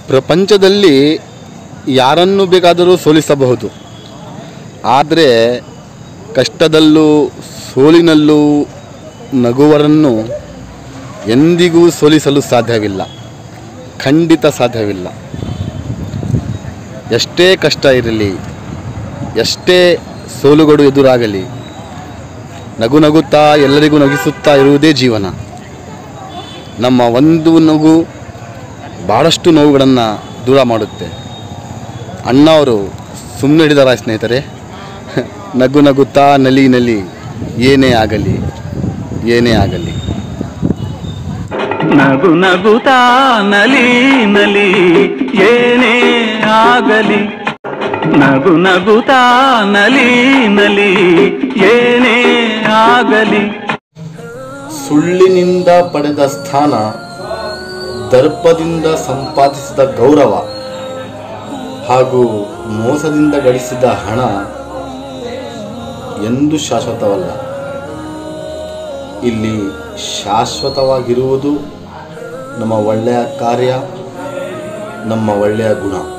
ಪ್ರಪಂಚದಲ್ಲಿ ಯಾರನ್ನು ಬೇಕಾದರೂ ಸೋಲಿಸಬಹುದು, ಆದರೆ ಕಷ್ಟದಲ್ಲೂ ಸೋಲಿನಲ್ಲೂ ನಗುವರನ್ನು ಎಂದಿಗೂ ಸೋಲಿಸಲು ಸಾಧ್ಯವಿಲ್ಲ, ಖಂಡಿತ ಸಾಧ್ಯವಿಲ್ಲ. ಎಷ್ಟೇ ಕಷ್ಟ ಇರಲಿ, ಎಷ್ಟೇ ಸೋಲುಗಳು ಎದುರಾಗಲಿ, ನಗು ನಗುತ್ತಾ ಎಲ್ಲರಿಗೂ ನಗಿಸುತ್ತಾ ಇರುವುದೇ ಜೀವನ. ನಮ್ಮ ಒಂದು ನಗು ಭಾಳಷ್ಟು ನೋವುಗಳನ್ನು ದೂರ ಮಾಡುತ್ತೆ. ಅಣ್ಣ ಅವರು ಸುಮ್ಮನೆ ಹಿಡಿದಾರ ಸ್ನೇಹಿತರೆ. ನಗು ನಗುತ್ತಾ ನಲಿ ನಲಿ, ಏನೇ ಆಗಲಿ ಏನೇ ಆಗಲಿ. ನಗು ನಗುತ್ತಾ ನಲಿ ನಲಿ, ಏನೇ ಆಗಲಿ. ನಗು ನಗುತ್ತಾ ನಲಿ ನಲಿ, ಏನೇ ಆಗಲಿ. ಸುಳ್ಳಿನಿಂದ ಪಡೆದ ಸ್ಥಾನ, ದರ್ಪದಿಂದ ಸಂಪಾದಿಸಿದ ಗೌರವ ಹಾಗೂ ಮೋಸದಿಂದ ಗಳಿಸಿದ ಹಣ ಎಂದೂ ಶಾಶ್ವತವಲ್ಲ. ಇಲ್ಲಿ ಶಾಶ್ವತವಾಗಿರುವುದು ನಮ್ಮ ಒಳ್ಳೆಯ ಕಾರ್ಯ, ನಮ್ಮ ಒಳ್ಳೆಯ ಗುಣ.